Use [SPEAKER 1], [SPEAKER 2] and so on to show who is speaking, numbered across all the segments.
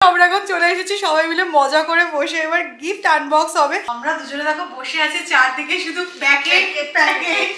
[SPEAKER 1] আমরা এখন চলে এসেছি সবাই মিলে মজা করে বসে, এবার গিফট আনবক্স হবে। আমরা দুজনে দেখো বসে আছি, চারদিকে শুধু প্যাকেট প্যাকেট।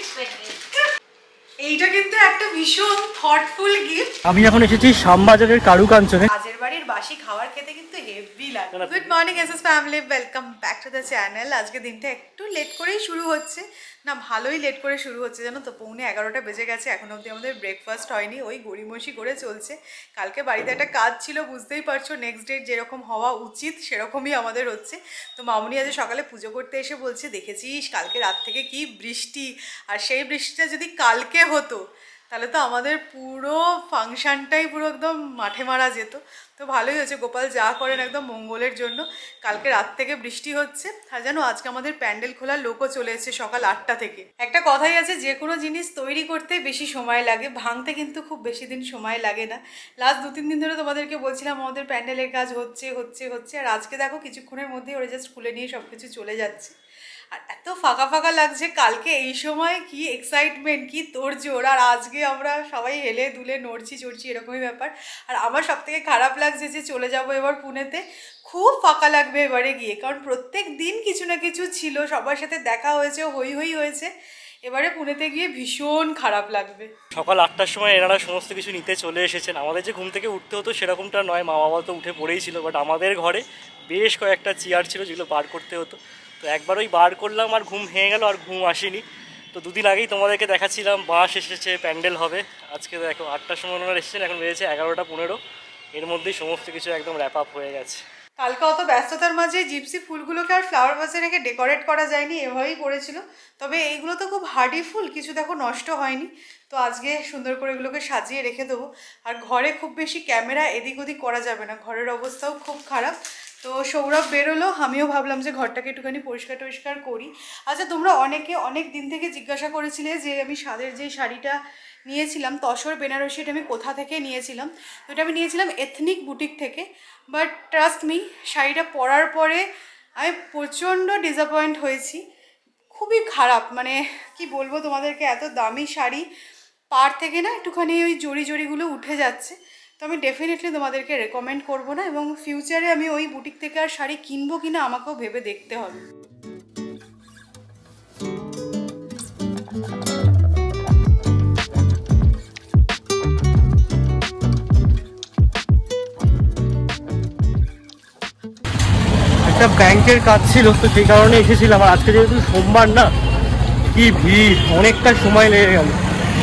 [SPEAKER 1] এইটা কিন্তু একটা ভীষণ থটফুল গিফট।
[SPEAKER 2] আমি এখন এসেছি শ্যামবাজারের কারুকাঞ্চনে।
[SPEAKER 1] কাজের বাড়ির বাসি খাবার খেতে কিন্তু হেভি লাগে। Good morning SS family, welcome back to the channel. আজকে দিনটা একটু লেট করেই শুরু হচ্ছে, না ভালোই লেট করে শুরু হচ্ছে জানো তো। 11:15 বেজে গেছে, এখন অবধি আমাদের ব্রেকফাস্ট হয়নি, ওই গড়িমসি করে চলছে। কালকে বাড়িতে একটা কাজ ছিল, বুঝতেই পারছো, নেক্সট ডে যেরকম হওয়া উচিত সেরকমই আমাদের হচ্ছে। তো মামুনি আজ সকালে পুজো করতে এসে বলছে, দেখেছিস কালকে রাত থেকে কি বৃষ্টি, আর সেই বৃষ্টিটা যদি কালকে হতো তাহলে তো আমাদের পুরো ফাংশনটাই পুরো একদম মাঠে মারা যেত। তো ভালোই হয়েছে, গোপাল যা করেন একদম মঙ্গলের জন্য। কালকে রাত থেকে বৃষ্টি হচ্ছে, আর জানো আজকে আমাদের প্যান্ডেল খোলার লোকও চলে এসেছে সকাল 8টা থেকে। একটা কথাই আছে, যে কোনো জিনিস তৈরি করতে বেশি সময় লাগে, ভাঙতে কিন্তু খুব বেশি দিন সময় লাগে না। লাস্ট 2-3 দিন ধরে তোমাদেরকে বলছিলাম আমাদের প্যান্ডেলের কাজ হচ্ছে হচ্ছে হচ্ছে, আর আজকে দেখো কিছুক্ষণের মধ্যেই ওরা জাস্ট খুলে নিয়ে সব কিছু চলে যাচ্ছে। আর এত ফাঁকা ফাঁকা লাগছে, কালকে এই সময় কি এক্সাইটমেন্ট, কি তোড়জোড়, আর আজকে আমরা সবাই হেলে দুলে নড়ছি চড়ছি এরকমই ব্যাপার। আর আমার সব থেকে খারাপ লাগছে যে চলে যাব এবার পুনেতে, খুব ফাঁকা লাগবে এবারে গিয়ে, কারণ প্রত্যেক দিন কিছু না কিছু ছিল, সবার সাথে দেখা হয়েছে, হই হই হয়েছে। এবারে পুনেতে গিয়ে ভীষণ খারাপ লাগবে।
[SPEAKER 2] সকাল 8টার সময় এনারা সমস্ত কিছু নিতে চলে এসেছেন। আমাদের যে ঘুম থেকে উঠতে হতো সেরকমটা নয়, মা বাবা তো উঠে পড়েই ছিল, বাট আমাদের ঘরে বেশ কয়েকটা চেয়ার ছিল যেগুলো বার করতে হতো। তো একবার ওই বার করলাম আর ঘুম ভেঙে গেল, আর ঘুম আসেনি। তো 2 দিন আগেই তোমাদেরকে দেখাচ্ছিলাম বাস এসেছে, প্যান্ডেল হবে। আজকে দেখো 8টার সময় ওনারা এসেছেন, এখন বেজেছে 11টা 15। এর মধ্যেই সমস্ত কিছু একদম র্যাপ আপ হয়ে গেছে।
[SPEAKER 1] কালকে অত ব্যস্ততার মাঝে জিপসি ফুলগুলোকে আর ফ্লাওয়ার ভাসে রেখে ডেকোরেট করা যায়নি, এভাবেই পড়েছিল। তবে এইগুলো তো খুব হার্ডি ফুল, কিছু দেখো নষ্ট হয়নি। তো আজকে সুন্দর করে এগুলোকে সাজিয়ে রেখে দেবো। আর ঘরে খুব বেশি ক্যামেরা এদিক ওদিক করা যাবে না, ঘরের অবস্থাও খুব খারাপ। তো সৌরভ বেরোলো, আমিও ভাবলাম যে ঘরটাকে একটুখানি পরিষ্কার টরিষ্কার করি। আচ্ছা, তোমরা অনেকে অনেক দিন থেকে জিজ্ঞাসা করেছিলে যে আমি সাদের যে শাড়িটা নিয়েছিলাম তসর বেনারসি, এটা আমি কোথা থেকে নিয়েছিলাম। তো এটা আমি নিয়েছিলাম এথনিক বুটিক থেকে। বাট ট্রাস্ট মি, শাড়িটা পরার পরে আমি প্রচণ্ড ডিসঅ্যাপয়েন্ট হয়েছি, খুবই খারাপ। মানে কি বলবো তোমাদেরকে, এত দামি শাড়ি, পার থেকে না একটুখানি ওই জড়ি জড়িগুলো উঠে যাচ্ছে। তো আমি ডেফিনেটলি তোমাদেরকে রেকমেন্ড করব না, এবং ফিউচারে আমি ওই বুটিক থেকে আর শাড়ি কিনবো কিনা আমাকেও ভেবে দেখতে হবে।
[SPEAKER 2] একটা ব্যাংকের কাজ ছিল, তো সেই কারণে এসেছিলাম। আর আজকে যেহেতু সোমবার না, কি ভিড়, অনেকটা সময় লেগে গেল।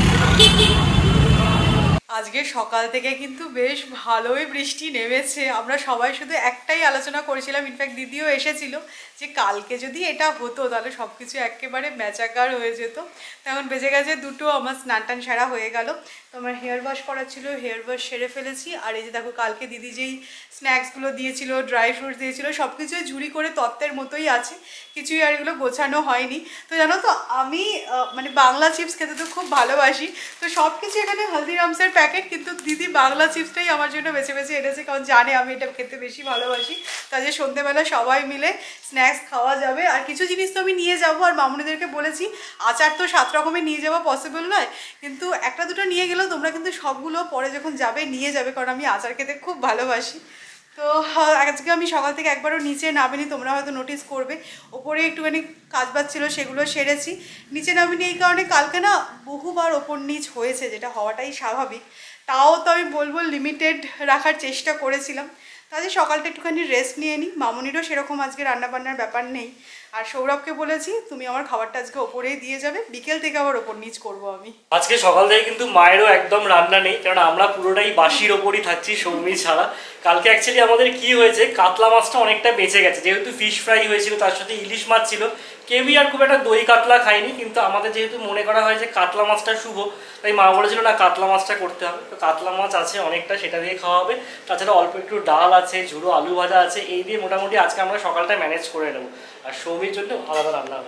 [SPEAKER 1] আজকে সকাল থেকে কিন্তু বেশ ভালোই বৃষ্টি নেমেছে। আমরা সবাই শুধু একটাই আলোচনা করেছিলাম, ইনফ্যাক্ট দিদিও এসেছিল, যে কালকে যদি এটা হতো তাহলে সব কিছু একেবারে ম্যাচাকার হয়ে যেত। তখন বেজে গেছে 2টো, আমার স্নান টান সারা হয়ে গেল। তো আমার হেয়ার ওয়াশ করার ছিল, হেয়ার ওয়াশ সেরে ফেলেছি। আর এই যে দেখো কালকে দিদি যেই স্ন্যাক্সগুলো দিয়েছিল, ড্রাই ফ্রুটস দিয়েছিল, সব কিছুই ঝুড়ি করে তত্ত্বের মতোই আছে, কিছুই আর এগুলো গোছানো হয়নি। তো জানো তো আমি মানে বাংলা চিপস খেতে তো খুব ভালোবাসি। তো সব কিছু এখানে হলদিরামসের প্যাকেট, কিন্তু দিদি বাংলা চিপসটাই আমার জন্য বেছে বেছে এনেছে, কারণ জানে আমি এটা খেতে বেশি ভালোবাসি। তাই সন্ধ্যেবেলা সবাই মিলে স্ন্যাক্স খাওয়া যাবে। আর কিছু জিনিস তো আমি নিয়ে যাবো, আর মামুনিদেরকে বলেছি আচার তো 7 রকমের নিয়ে যাওয়া পসিবল নয়, কিন্তু 1-2টো নিয়ে গেলেও তোমরা কিন্তু সবগুলো পরে যখন যাবে নিয়ে যাবে, কারণ আমি আচার খেতে খুব ভালোবাসি। তো আজকে আমি সকাল থেকে একবারও নিচে নামিনি, তোমরা হয়তো নোটিস করবে। ওপরে একটুখানি কাজবাজ ছিল, সেগুলো সেরেছি। নিচে নামিনি এই কারণে, কালকে না বহুবার ওপর নিচ হয়েছে, যেটা হওয়াটাই স্বাভাবিক। তাও তো আমি বলবো লিমিটেড রাখার চেষ্টা করেছিলাম। তাহলে সকালটা একটুখানি রেস্ট নিয়ে নিই। মামুনিরও সেরকম আজকে রান্নাবান্নার ব্যাপার নেই। আর সৌরভকে বলেছি তুমি আমার খাবারটা আজকে ওপরেই দিয়ে যাবে, বিকেল থেকে আবার ওপর নিচ করবো আমি।
[SPEAKER 2] আজকে সকাল থেকে কিন্তু মায়েরও একদম রান্না নেই, কারণ আমরা পুরোটাই বাসির ওপরই থাকছি, সৌমি ছাড়া। কালকে অ্যাকচুয়ালি আমাদের কি হয়েছে, কাতলা মাছটা অনেকটা বেঁচে গেছে, যেহেতু ফিশ ফ্রাই হয়েছিল, তার সাথে ইলিশ মাছ ছিল। কেউই আর খুব একটা দই কাতলা খায়নি, কিন্তু আমাদের যেহেতু মনে করা হয় যে কাতলা মাছটা শুভ, তাই মা বলেছিল না কাতলা মাছটা করতে হবে। তো কাতলা মাছ আছে অনেকটা, সেটা দিয়ে খাওয়া হবে। তাছাড়া অল্প একটু ডাল আছে, ঝুড়ো আলু ভাজা আছে, এই দিয়ে মোটামুটি আজকে আমরা সকালটা ম্যানেজ করে নেবো। আর সৌমির জন্য আলাদা রান্না হয়েছে।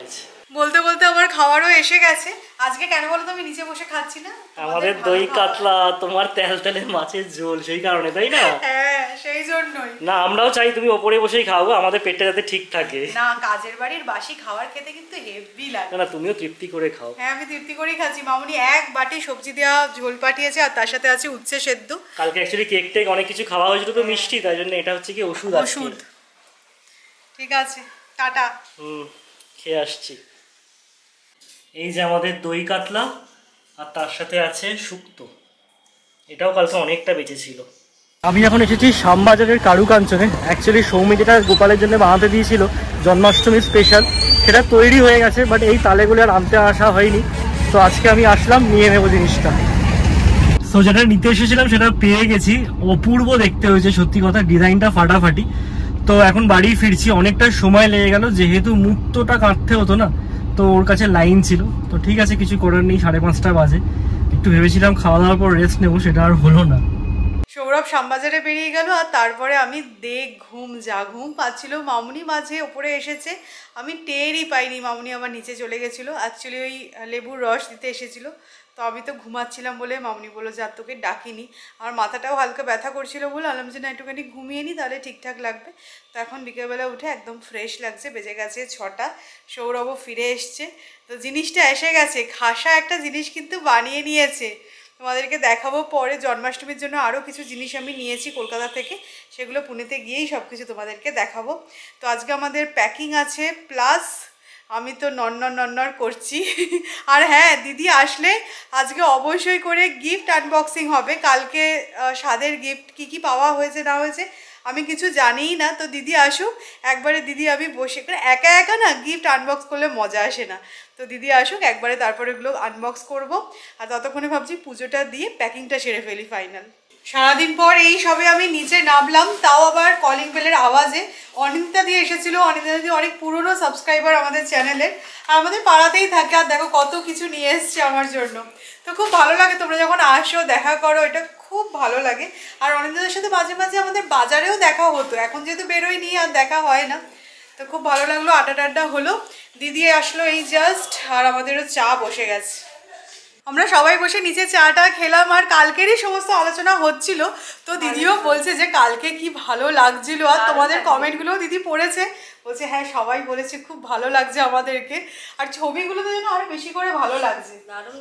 [SPEAKER 1] বলতে বলতে আমার খাওয়ারও এসে গেছে। আজকে কেন বলো তো আমি নিচে বসে খাচ্ছি না,
[SPEAKER 2] আমাদের দই কাতলা, তোমার তেল তেলে মাছের ঝোল, সেই কারণে তাই না?
[SPEAKER 1] হ্যাঁ সেই জন্যই।
[SPEAKER 2] না আমরাও চাই তুমি ওপরে বসেই খাও, আমাদের পেটটা যাতে ঠিক থাকে।
[SPEAKER 1] না কাজের বাড়ির বাসি খাবার খেতে কিন্তু হেভি লাগে।
[SPEAKER 2] না তুমিও তৃপ্তি করে খাও।
[SPEAKER 1] হ্যাঁ আমি তৃপ্তি করেই খাচ্ছি। মামুনি এক বাটি সবজি দেওয়া ঝোল পাঠিয়েছে আর তার সাথে আছে উচ্ছে সেদ্ধ।
[SPEAKER 2] কালকে অ্যাকচুয়ালি কেক টেক অনেক কিছু খাওয়া হয়েছিল তো মিষ্টি, তাই জন্য এটা হচ্ছে কি ওষুধ।
[SPEAKER 1] ওষুধ। ঠিক আছে টাটা।
[SPEAKER 2] খেয়ে আসছি। এই যে আমাদের দই কাতলা আর তার সাথে আছে শুক্তো, এটাও কালকে অনেকটা বেঁচে ছিল। আমি এখন এসেছি শ্যামবাজারের কারুকাঞ্চনে। অ্যাকচুয়ালি সৌমি যেটা গোপালের জন্য বানাতে দিয়েছিল জন্মাষ্টমী স্পেশাল, সেটা তৈরি হয়ে গেছে, বাট এই তালেগুলো আর আনতে আসা হয়নি। তো আজকে আমি আসলাম, নিয়ে নেবো জিনিসটা। তো যেটা নিতে এসেছিলাম সেটা পেয়ে গেছি, অপূর্ব দেখতে হয়েছে সত্যি কথা, ডিজাইনটা ফাটাফাটি। তো এখন বাড়ি ফিরছি, অনেকটা সময় লেগে গেল যেহেতু মুক্তটা কাটতে হতো না, তো ওর কাছে লাইন ছিল। তো ঠিক আছে কিছু করার নেই, 5:30 বাজে। একটু ভেবেছিলাম খাওয়া দাওয়ার পর রেস্ট নেবো, সেটা আর হলো না।
[SPEAKER 1] সৌরভ শ্যামবাজারে বেরিয়ে গেল আর তারপরে আমি ঘুম পাচ্ছিল। মামুনি মাঝে ওপরে এসেছে, আমি টেরই পাইনি মামুনি আমার নিচে চলে গেছিলো। অ্যাকচুয়ালি ওই লেবুর রস দিতে এসেছিলো, তো আমি তো ঘুমাচ্ছিলাম বলে মামুনি বললো যে আর তোকে ডাকিনি। আমার মাথাটাও হালকা ব্যথা করছিল বলে আলাম যে না একটুখানি ঘুমিয়ে নিই তাহলে ঠিকঠাক লাগবে। তো এখন বিকেলবেলা উঠে একদম ফ্রেশ লাগছে, বেজে গেছে 6টা। সৌরভও ফিরে এসছে, তো জিনিসটা এসে গেছে। খাসা একটা জিনিস কিন্তু বানিয়ে নিয়েছে, তোমাদেরকে দেখাবো পরে। জন্মাষ্টমীর জন্য আরও কিছু জিনিস আমি নিয়েছি কলকাতা থেকে, সেগুলো পুনেতে গিয়েই সব কিছু তোমাদেরকে দেখাবো। তো আজকে আমাদের প্যাকিং আছে, প্লাস আমি তো নন্নর করছি। আর হ্যাঁ দিদি আসলে আজকে অবশ্যই করে গিফট আনবক্সিং হবে। কালকে স্বাদের গিফট কি পাওয়া হয়েছে না হয়েছে আমি কিছু জানিই না। তো দিদি আসুক একবারে, দিদি আমি বসে একা একা না গিফট আনবক্স করলে মজা আসে না। তো দিদি আসুক একবারে, তারপরে এগুলো আনবক্স করব। আর ততক্ষণে ভাবছি পুজোটা দিয়ে প্যাকিংটা সেরে ফেলি ফাইনাল। সারাদিন পর এই সবে আমি নিচে নামলাম, তাও আবার কলিং বেলের আওয়াজে। অনিন্দিতা দিয়ে এসেছিলো, অনিন্দিতা দিয়ে অনেক পুরনো সাবস্ক্রাইবার আমাদের চ্যানেলের, আর আমাদের পাড়াতেই থাকে। আর দেখো কত কিছু নিয়ে এসছে আমার জন্য। তো খুব ভালো লাগে তোমরা যখন আসো দেখা করো, এটা খুব ভালো লাগে। আর অনিন্দিতার সাথে মাঝে মাঝে আমাদের বাজারেও দেখা হতো, এখন যেহেতু বেরোই নি আর দেখা হয় না। তো খুব ভালো লাগলো, আড্ডা টাড্ডা হলো। দিদি আসলো এই জাস্ট, আর আমাদেরও চা বসে গেছে। আমরা সবাই বসে নিচে চাটা খেলাম, আর কালকেরই সমস্ত আলোচনা হচ্ছিল। তো দিদিও বলছে যে কালকে কি ভালো লাগছিল, আর তোমাদের কমেন্টগুলোও দিদি পড়েছে, বলছে হ্যাঁ সবাই বলেছে খুব ভালো লাগছে আমাদেরকে। আর ছবিগুলোতে যেন আরো বেশি করে ভালো লাগছে।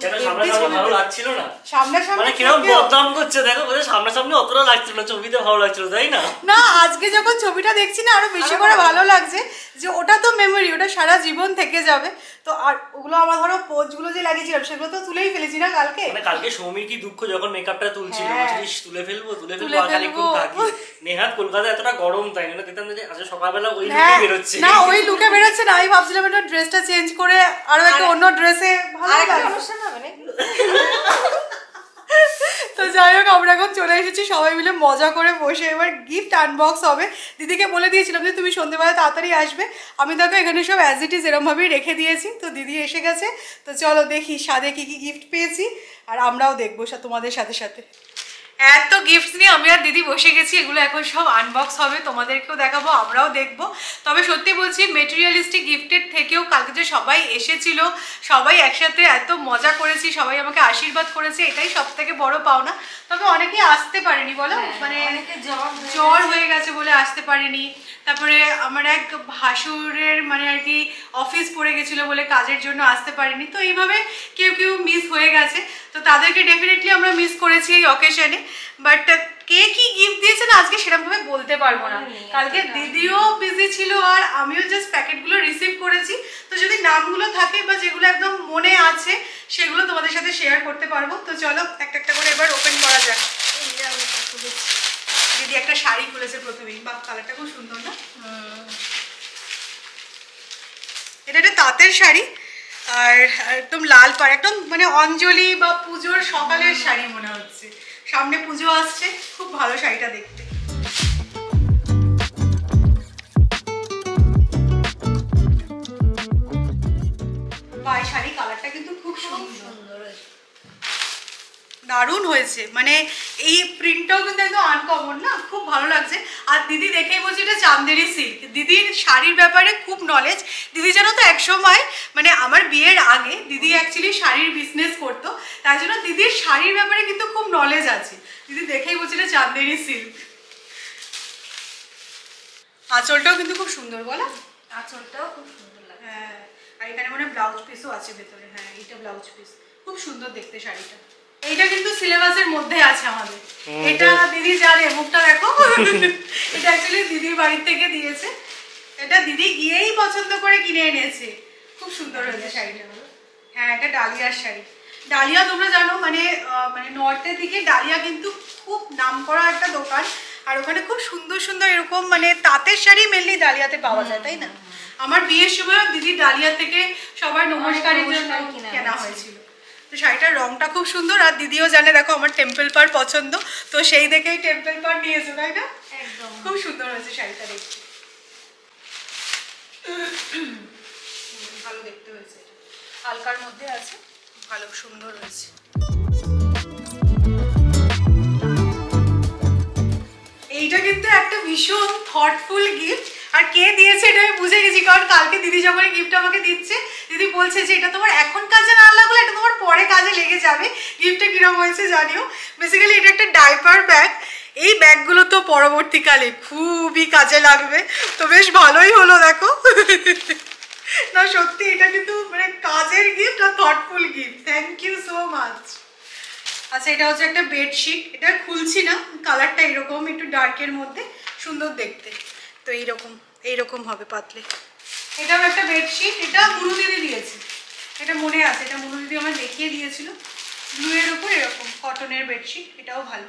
[SPEAKER 1] না আজকে যখন ছবিটা দেখছি না আরো বেশি করে ভালো লাগছে, যে ওটা তো মেমোরি, ওটা সারা জীবন থেকে যাবে। তো আর ওগুলো আমার ধরো পোজগুলো যে লাগিয়েছিলাম সেগুলো তো তুলেই ফেলেছি না কালকে।
[SPEAKER 2] কালকে সৌমির কি দুঃখ যখন মেকআপটা তুলছিল, তুলে ফেলবো নেহাত কলকাতায় এতটা গরম, তাই না দেখতাম যে আজকে সকালবেলা ওই লুকে বেরোচ্ছে।
[SPEAKER 1] না ওই লুকে বেরোচ্ছে না, আমি ভাবছিলাম একটা ড্রেসটা চেঞ্জ করে আরো একটা অন্য ড্রেসে ভালো লাগবে। তো যাই হোক আমরা এখন চলে এসেছি সবাই মিলে মজা করে বসে, এবার গিফট আনবক্স হবে। দিদিকে বলে দিয়েছিলাম যে তুমি সন্ধ্যেবেলা তাড়াতাড়ি আসবে, আমি দেখো এখানে সব অ্যাজ ইট ইজ এরমভাবেই রেখে দিয়েছি। তো দিদি এসে গেছে, তো চলো দেখি স্বাদে কি কি গিফট পেয়েছি, আর আমরাও দেখবো তোমাদের সাথে সাথে। এত গিফট নিয়ে আমি আর দিদি বসে গেছি, এগুলো এখন সব আনবক্স হবে, তোমাদেরকেও দেখাবো আমরাও দেখবো। তবে সত্যি বলছি মেটেরিয়ালিস্টিক গিফটের থেকেও কালকে যে সবাই এসেছিল, সবাই একসাথে এত মজা করেছি, সবাই আমাকে আশীর্বাদ করেছে, এটাই সব থেকে বড় পাওনা। তবে অনেকেই আসতে পারেনি বলো, মানে জ্বর হয়ে গেছে বলে আসতে পারেনি। তারপরে আমার এক ভাসুরের মানে আর কি অফিস পড়ে গেছিলো বলে কাজের জন্য আসতে পারেনি। তো এইভাবে কেউ কেউ মিস হয়ে গেছে, তো তাদেরকে ডেফিনেটলি আমরা মিস করেছি এই অকেশনে। বাট কে কি গিফট দিয়েছে না আজকে সেরকমভাবে বলতে পারবো না, কালকে দিদিও বিজি ছিল আর আমিও জাস্ট প্যাকেটগুলো রিসিভ করেছি। তো যদি নামগুলো থাকে বা যেগুলো একদম মনে আছে সেগুলো তোমাদের সাথে শেয়ার করতে পারবো। তো চলো একটা একটা করে এবার ওপেন করা যাক। দিদি একটা শাড়ি খুলেছে প্রথমেই, বাহ কালারটা খুব সুন্দর না? এটা একটা তাঁতের শাড়ি, আর একদম লাল পাড়, একদম মানে অঞ্জলি বা পুজোর সকালের শাড়ি মনে হচ্ছে, সামনে পুজো আসছে, খুব ভালো শাড়িটা দেখতে। ভাই শাড়ি কালারটা কিন্তু খুব সুন্দর, দারুণ হয়েছে। মানে এই প্রিন্টটাও কিন্তু একদম আনকমন না, খুব ভালো লাগছে। আর দিদি দেখেই বলছি এটা চান্দেরি সিল্ক। দিদির শাড়ির ব্যাপারে খুব নলেজ। দিদি জানো তো একসময় মানে আমার বিয়ের আগে দিদি অ্যাকচুয়ালি শাড়ির বিজনেস করতো, তাই জন্য দিদির শাড়ির ব্যাপারে কিন্তু খুব নলেজ আছে। দিদি দেখেই বলছি এটা চান্দেরি সিল্ক। আঁচলটাও কিন্তু খুব সুন্দর, বলো?
[SPEAKER 3] আঁচলটাও খুব সুন্দর লাগে।
[SPEAKER 1] হ্যাঁ, আর এখানে মানে ব্লাউজ পিসও আছে ভেতরে। হ্যাঁ, এটা ব্লাউজ পিস, খুব সুন্দর দেখতে শাড়িটা। এইটা কিন্তু সিলেবাসের মধ্যে আছে আমাদের। এটা দিদি জানে, মুখটা দেখো। এটা অ্যাকচুয়ালি দিদির বাড়ি থেকে দিয়েছে। এটা দিদি গিয়েই পছন্দ করে কিনে এনেছে। খুব সুন্দর হয়েছে শাড়িটা। হ্যাঁ, এটা ডালিয়ার শাড়ি। ডালিয়া তোমরা জানো মানে মানে নর্থের দিকে ডালিয়া কিন্তু খুব নামকরা একটা দোকান। আর ওখানে খুব সুন্দর সুন্দর এরকম মানে তাঁতের শাড়ি মেনলি ডালিয়াতে পাওয়া যায়, তাই না? আমার বিয়ের সময় দিদি ডালিয়া থেকে সবার নমস্কারের জন্য কেনা হয়েছিল। তো শাড়িটার রংটা খুব সুন্দর। আর দিদিও জানে দেখো আমার টেম্পল পার পছন্দ, তো সেই দেখেই টেম্পল পার নিয়েছো, তাই না?
[SPEAKER 3] একদম
[SPEAKER 1] খুব সুন্দর হয়েছে শাড়িটা দেখতে, ভালো দেখতে হয়েছে। হালকার মধ্যে আছে, ভালো সুন্দর হয়েছে। এইটা কিন্তু একটা ভীষণ থটফুল গিফট। আর কে দিয়েছে এটা আমি বুঝে গেছি, কারণ কালকে দিদি যখন গিফট আমাকে দিচ্ছে, দিদি বলছে যে এটা তোমার এখন কাজে না লাগলে এটা তোমার পরে কাজে লেগে যাবে। গিফটটা কিরকম হয়েছে জানিও। বেসিক্যালি এটা একটা ডাইপার ব্যাগ। এই ব্যাগগুলো তো পরবর্তীকালে খুবই কাজে লাগবে, তো বেশ ভালোই হলো দেখো। না সত্যি এটা কিন্তু মানে কাজের গিফট আর thoughtful gift. Thank you so much. আচ্ছা, এটা হচ্ছে একটা বেডশিট। এটা খুলছি না, কালারটা এরকম একটু ডার্কের মধ্যে, সুন্দর দেখতে। তো এইরকম হবে পাতলে। এটাও একটা বেডশিট। এটা মুনু দিদি দিয়েছে, এটা মনে আছে। এটা মুনু দিদি আমার দেখিয়ে দিয়েছিল। ব্লু এর উপর এরকম কটনের বেডশিট, এটাও ভালো।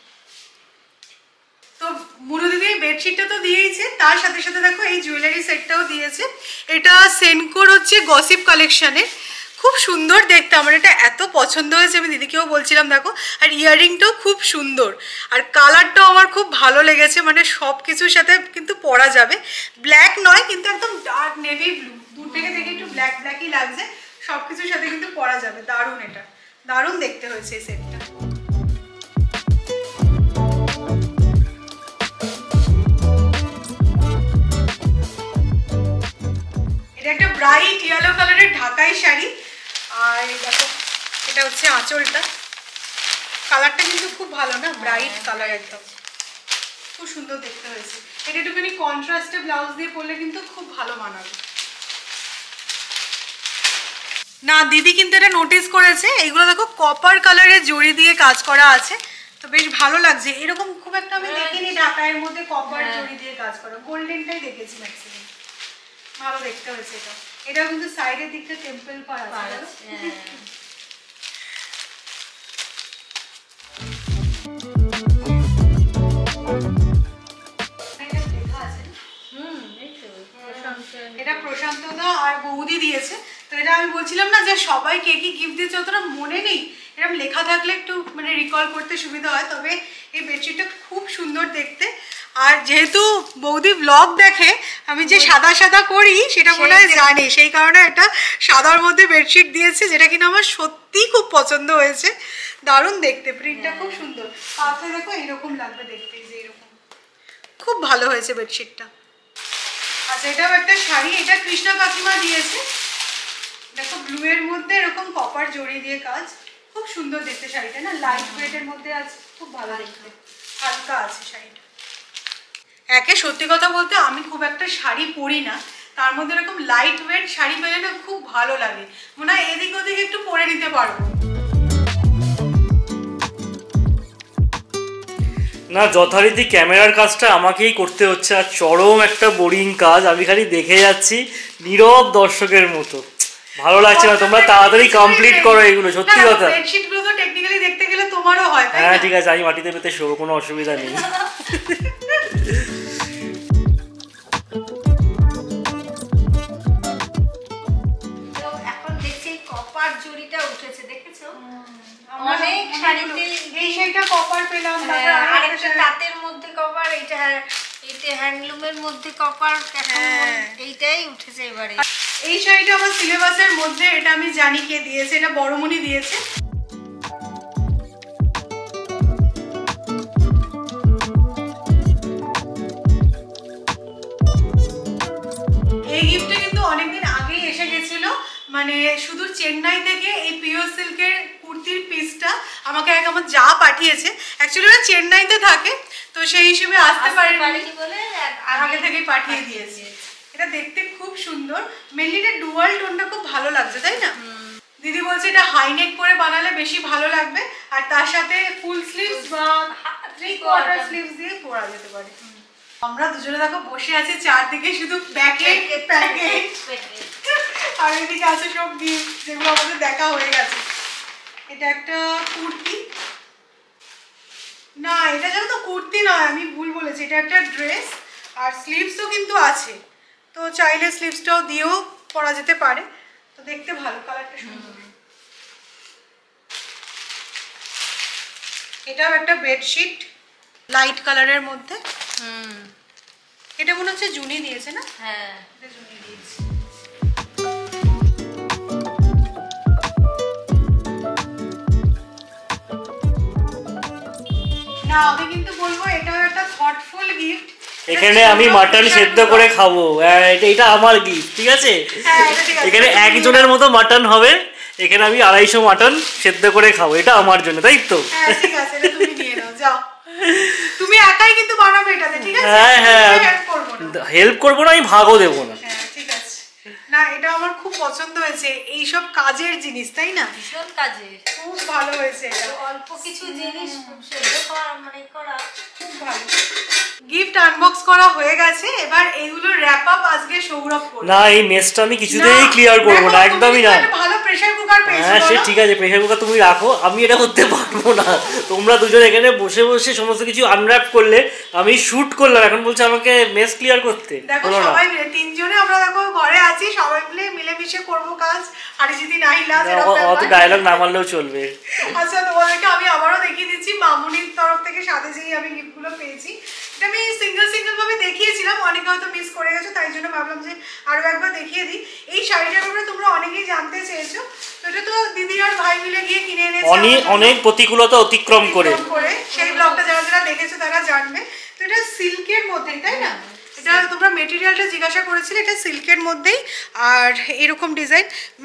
[SPEAKER 1] তো মুনু দিদি বেডশিটটা তো দিয়েইছে, তার সাথে সাথে দেখো এই জুয়েলারি সেটটাও দিয়েছে। এটা সেনকোর হচ্ছে গসিপ কালেকশনের, খুব সুন্দর দেখতে। আমার এটা এত পছন্দ হয়েছে, আমি দিদিকেও বলছিলাম দেখো। আর ইয়াররিংটাও খুব সুন্দর, আর কালারটাও আমার খুব ভালো লেগেছে। মানে সব কিছুর সাথে কিন্তু পরা যাবে। ব্ল্যাক নয় কিন্তু একদম ডার্ক নেভি ব্লু, দূর থেকে দেখে একটু ব্ল্যাক ব্ল্যাকই লাগছে। সব কিছুর সাথে কিন্তু পরা যাবে। দারুণ, এটা দারুণ দেখতে হয়েছে এই সেটটা। এটা একটা ব্রাইট ইয়েলো কালারের ঢাকাই শাড়ি। আর দেখো এটা হচ্ছে আঁচলটা। কালারটা কিন্তু খুব ভালো না, ব্রাইট কালার একদম, খুব সুন্দর দেখতে হয়েছে। এটা একটুখানি কন্ট্রাস্টে ব্লাউজ দিয়ে পরলে কিন্তু খুব ভালো মানাবে। না দিদি কিন্তু এটা নোটিস করেছে। এইগুলো দেখো কপার কালারের জড়ি দিয়ে কাজ করা আছে, তো বেশ ভালো লাগছে। এরকম খুব একটা আমি দেখিনি ঢাকাইয়ের মধ্যে কপার জড়ি দিয়ে কাজ করা। গোল্ডেনটাই দেখেছি ম্যাক্সিমাম। ভালো দেখতে হয়েছে এটা। এটা কিন্তু সাইডের দিকটা টেম্পল পার আছে। এটা প্রশান্ত দা আর বৌদি দিয়েছে। তো এটা আমি বলছিলাম না যে সবাই কে কি গিফট দিয়েছে অতটা মনে নেই, এরকম লেখা থাকলে একটু মানে রিকল করতে সুবিধা হয়। তবে এই বেডশিটটা খুব সুন্দর দেখতে। আর যেহেতু বৌদি ব্লগ দেখে, আমি যে সাদা সাদা করি সেটা মনে হয় জানি, সেই কারণে এটা সাদার মধ্যে বেডশিট দিয়েছে, যেটা কিনা আমার সত্যিই খুব পছন্দ হয়েছে। দারুণ দেখতে, প্রিন্টটা খুব সুন্দর। পাশে দেখো এইরকম লাগবে দেখতে, যে এরকম খুব ভালো হয়েছে বেডশিটটা। আচ্ছা, এটাও একটা শাড়ি। এটা কৃষ্ণা কাকিমা দিয়েছে। দেখো ব্লু এর মধ্যে এরকম কপার জড়ি দিয়ে কাজ, খুব সুন্দর দেখতে শাড়িটা না, লাইট ওয়েটের মধ্যে আছে, খুব ভালো দেখতে, হালকা আছে শাড়িটা। একে সত্যি কথা বলতে আমি খুব একটা শাড়ি পরি না, তার মধ্যে এরকম লাইট ওয়েট শাড়ি পেলে না খুব ভালো লাগে। মনে হয় এদিক ওদিক একটু পরে নিতে পারবো।
[SPEAKER 2] না যথারীতি ক্যামেরার কাজটা আমাকেই করতে হচ্ছে, আর চরম একটা বোরিং কাজ। আমি খালি দেখে যাচ্ছি নীরব দর্শকের মতো। ভালো লাগছে না, তোমরা তাড়াতাড়ি কমপ্লিট করো এগুলো, সত্যি কথা।
[SPEAKER 1] বেডশিটগুলো তো টেকনিক্যালি দেখতে গেলে তোমারও হয়, তাই না?
[SPEAKER 2] হ্যাঁ ঠিক আছে, আমি মাটিতে পেতে শোবো, কোনো অসুবিধা নেই।
[SPEAKER 3] এখন দেখছি কপার জড়িটা উঠেছে, দেখেছো? অনেক শাড়িতে
[SPEAKER 1] এই শাড়িটা কপার পেলাম,
[SPEAKER 3] আর একটা তাঁতের মধ্যে কপার, এটা হ্যান্ডলুমের মধ্যে কপার, এইটাই উঠেছে এবারে।
[SPEAKER 1] এই শাড়িটা আমার সিলেবাসের মধ্যে, এটা আমি জানি কে দিয়েছে, এটা বড়মণি দিয়েছে। মানে শুধু চেন্নাই থেকে এই পিওর সিল্কের কুর্তির পিসটা আমাকে আমার যা পাঠিয়েছে। অ্যাকচুয়ালি ওরা চেন্নাইতে থাকে, তো সেই হিসেবে আসতে পারেনি
[SPEAKER 3] বলে
[SPEAKER 1] আগে থেকেই পাঠিয়ে দিয়েছে। এটা দেখতে খুব সুন্দর, মেনলি এটা ডুয়াল টোনটা খুব ভালো লাগছে, তাই না? দিদি বলছে এটা হাই নেক করে বানালে বেশি ভালো লাগবে, আর তার সাথে ফুল স্লিভস বা 3/4 স্লিভস দিয়ে পরা যেতে পারে। আমরা দুজনে দেখো বসে আছি, চারদিকে শুধু প্যাকেট প্যাকেট, আর এদিকে আছে সব গিফট যেগুলো আমাদের দেখা হয়ে গেছে। এটা একটা কুর্তি, না এটা জানো তো কুর্তি নয়, আমি ভুল বলেছি, এটা একটা ড্রেস, আর স্লিভসও কিন্তু আছে, তো চাইলে স্লিভসটাও দিয়েও পরা যেতে পারে। তো দেখতে ভালো, কালারটা সুন্দর। এটাও একটা বেডশিট লাইট কালারের মধ্যে। এটা মনে হচ্ছে জুনি দিয়েছে না?
[SPEAKER 3] হ্যাঁ,
[SPEAKER 1] এটা জুনি দিয়েছে। না আমি কিন্তু বলবো এটাও একটা থটফুল গিফট।
[SPEAKER 2] এখানে আমি মাটন সেদ্ধ করে খাবো, এটা আমার গিফট, ঠিক আছে? এখানে একজনের মতো মাটন হবে, এখানে আমি 250 মাটন সেদ্ধ করে খাবো, এটা আমার জন্য, তাই তো?
[SPEAKER 1] হ্যাঁ ঠিক আছে, এটা তুমি নিয়ে নাও, যাও। তুমি একাই কিন্তু বানাবে এটাতে, ঠিক আছে?
[SPEAKER 2] হ্যাঁ হ্যাঁ, হেল্প করবো না, আমি ভাগও দেবো না।
[SPEAKER 1] হ্যাঁ ঠিক আছে। না এটা আমার খুব পছন্দ হয়েছে, এই সব কাজের জিনিস, তাই না?
[SPEAKER 3] ভীষণ কাজের,
[SPEAKER 1] খুব ভালো হয়েছে এটা।
[SPEAKER 3] অল্প কিছু জিনিস সেদ্ধ করা মানে করা
[SPEAKER 1] খুব ভালো। গিফট আনবক্স করা হয়ে গেছে, এবার এইগুলো র‍্যাপ আপ আজকে সৌরভ করবে।
[SPEAKER 2] না এই মেসটা আমি কিছুতেই ক্লিয়ার করব না, একদমই না।
[SPEAKER 1] ভালো প্রেসার কুকার পেয়েছো?
[SPEAKER 2] হ্যাঁ সে ঠিক আছে, প্রেসার কুকার তুমি রাখো, আমি এটা করতে পারবো না। তোমরা দুজন এখানে বসে বসে সমস্ত কিছু আনর‍্যাপ করলে, আমি শুট করলাম, এখন বলছে আমাকে মেস ক্লিয়ার করতে।
[SPEAKER 1] দেখো সবাই মিলে তিনজনে আমরা দেখো ঘরে আছি, সবাই মিলে মিলেমিশে করব কাজ। আরিজিতি নাহিলা
[SPEAKER 2] অত ডায়লগ না মারলেও চলবে।
[SPEAKER 1] আচ্ছা তোমাদেরকে আমি আবারও দেখিয়ে দিচ্ছি মামুনির তরফ থেকে সাথে যেই আমি গিফটগুলো পেয়েছি। এটা আমি সিঙ্গেল ভাবে দেখিয়েছিলাম, অনেকে হয়তো মিস করে গেছো, তাই জন্য ভাবলাম যে আরো একবার দেখিয়ে দিই। এই শাড়িটার ব্যাপারে তোমরা অনেকেই জানতে চেয়েছো, তো এটা তো দিদি আর ভাই মিলে গিয়ে কিনে এনেছে
[SPEAKER 2] অনেক প্রতিকূলতা অতিক্রম করে।
[SPEAKER 1] সেই ব্লগটা যারা যারা দেখেছো তারা জানবে। তো এটা সিল্কের মধ্যে, তাই না? এটা তোমরা মেটেরিয়ালটা জিজ্ঞাসা করেছিলে, এটা সিল্কের মধ্যেই, আর এরকম ডিজাইন,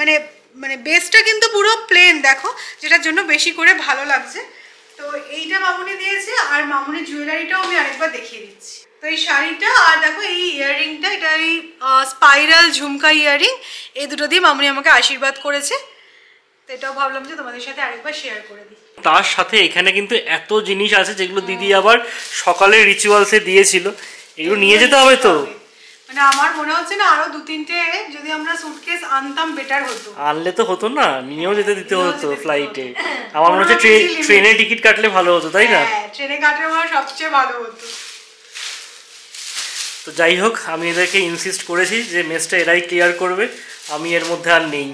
[SPEAKER 1] মানে বেসটা কিন্তু পুরো প্লেন দেখো, যেটার জন্য বেশি করে ভালো লাগছে। তো এইটা মামুনি দিয়েছে, আর মামুনি জুয়েলারিটাও আমি আরেকবার দেখিয়ে দিচ্ছি। তো এই শাড়িটা আর দেখো এই ইয়াররিংটা, এটা এই স্পাইরাল ঝুমকা ইয়াররিং, এই দুটো দিয়ে মামুনি আমাকে আশীর্বাদ করেছে। তো এটাও ভাবলাম যে তোমাদের সাথে আরেকবার শেয়ার করে দিই।
[SPEAKER 2] তার সাথে এখানে কিন্তু এত জিনিস আছে যেগুলো দিদি আবার সকালে রিচুয়ালসে দিয়েছিল, এগুলো নিয়ে যেতে হবে তো।
[SPEAKER 1] মানে আমার মনে হচ্ছে না আরো 2-3টে যদি আমরা সুটকেস আনতাম বেটার হতো।
[SPEAKER 2] আনলে তো হতো না, নিয়েও যেতে দিতে হতো ফ্লাইটে। আমার মনে হচ্ছে ট্রেনে টিকিট কাটলে ভালো হতো, তাই না?
[SPEAKER 1] হ্যাঁ ট্রেনে কাটলে আমার সবচেয়ে ভালো হতো।
[SPEAKER 2] তো যাই হোক, আমি এদেরকে ইনসিস্ট করেছি যে মেসটা এরাই ক্লিয়ার করবে, আমি এর মধ্যে আর নেই।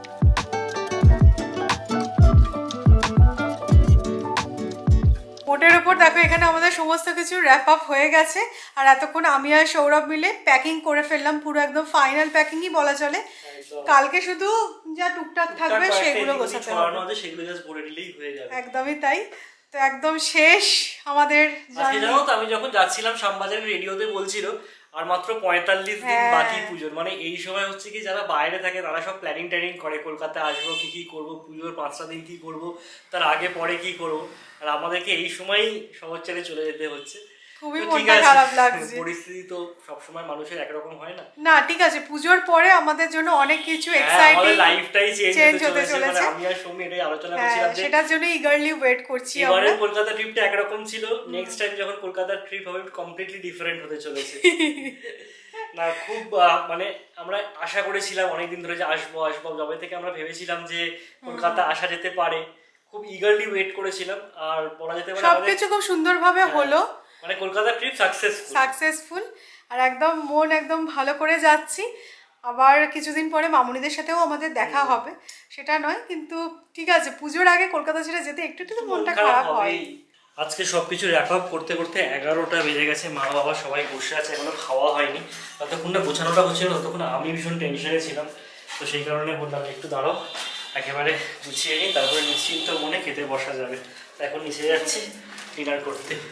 [SPEAKER 1] মোটের উপর দেখো এখানে আমাদের সমস্ত কিছু র্যাপ আপ হয়ে গেছে, আর এতক্ষণ আমি আর সৌরভ মিলে প্যাকিং করে ফেললাম, পুরো একদম ফাইনাল প্যাকিংই বলা চলে। কালকে শুধু যা টুকটাক থাকবে সেগুলো গোছাতে হবে,
[SPEAKER 2] সেগুলো জাস্ট পরে নিলেই হয়ে যাবে।
[SPEAKER 1] একদমই তাই। তো একদম শেষ আমাদের।
[SPEAKER 2] আজকে জানো তো আমি যখন যাচ্ছিলাম শ্যামবাজারের রেডিওতে বলছিল আর মাত্র 45 দিন বাকি পুজোর, মানে এই সময় হচ্ছে কি যারা বাইরে থাকে তারা সব প্ল্যানিং ট্যানিং করে, কলকাতায় আসবো কি কি করবো, পুজোর 5টা দিন কি করবো, তার আগে পরে কি করবো, আর আমাদেরকে এই সময়ই শহর ছেড়ে চলে যেতে হচ্ছে।
[SPEAKER 1] খুবই মনটা খারাপ লাগছে,
[SPEAKER 2] পরিস্থিতি তো সবসময় মানুষের একরকম হয় না।
[SPEAKER 1] না ঠিক আছে, পুজোর পরে আমাদের জন্য অনেক কিছু এক্সাইটিং
[SPEAKER 2] লাইফটাই চেঞ্জ হতে চলেছে। আমি আর সৌমি এটাই আলোচনা করছিলাম যে
[SPEAKER 1] সেটার জন্য ইগারলি ওয়েট করছি আমরা।
[SPEAKER 2] এবারে কলকাতা ট্রিপটা একরকম ছিল, নেক্সট টাইম যখন কলকাতার ট্রিপ হবে কমপ্লিটলি ডিফারেন্ট হতে চলেছে। না খুব মানে আমরা আশা করেছিলাম অনেকদিন ধরে যে আসবো, যবে থেকে আমরা ভেবেছিলাম যে কলকাতা আসা যেতে পারে, খুব ইগারলি ওয়েট করেছিলাম। আর বলা যেতে পারে
[SPEAKER 1] সবকিছু খুব সুন্দরভাবে হলো,
[SPEAKER 2] মানে কলকাতা ট্রিপ সাকসেসফুল,
[SPEAKER 1] আর একদম মন একদম ভালো করে যাচ্ছি। আবার কিছুদিন পরে মামুনিদের সাথেও আমাদের দেখা হবে, সেটা নয় কিন্তু ঠিক আছে, পুজোর আগে কলকাতা ছেড়ে যেতে একটু একটু মনটা খারাপ হয়।
[SPEAKER 2] আজকে সবকিছু র্যাপ আপ করতে করতে 11টা বেজে গেছে, মা বাবা সবাই বসে আছে, এখনো খাওয়া হয়নি। ততক্ষণ না গোছানোটা হচ্ছিল, ততক্ষণ আমি ভীষণ টেনশনে ছিলাম, তো সেই কারণে বললাম একটু দাঁড়াও, একেবারে গুছিয়ে নিই, তারপরে নিশ্চিন্ত মনে খেতে বসা যাবে। এখন নিচে যাচ্ছি ডিনার করতে।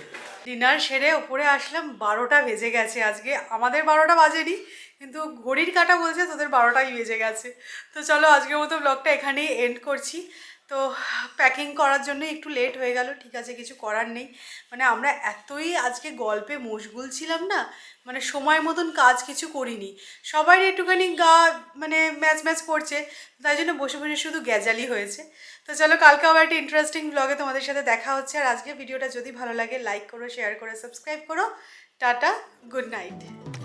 [SPEAKER 1] ডিনার সেরে ওপরে আসলাম, 12টা বেজে গেছে। আজকে আমাদের 12টা বাজেনি, কিন্তু ঘড়ির কাঁটা বলছে তোদের 12টাই বেজে গেছে। তো চলো আজকের মতো ব্লগটা এখানেই এন্ড করছি। তো প্যাকিং করার জন্য একটু লেট হয়ে গেল, ঠিক আছে, কিছু করার নেই। মানে আমরা এতই আজকে গল্পে মশগুল ছিলাম না, মানে সময় মতন কাজ কিছু করিনি। সবাই একটুখানি গা মানে ম্যাচ ম্যাচ করছে, তাই জন্য বসে বসে শুধু গ্যাজালি হয়েছে। তো চলো কালকে আবার একটা ইন্টারেস্টিং ব্লগে তোমাদের সাথে দেখা হচ্ছে। আর আজকে ভিডিওটা যদি ভালো লাগে লাইক করো, শেয়ার করো, সাবস্ক্রাইব করো। Tata, good night.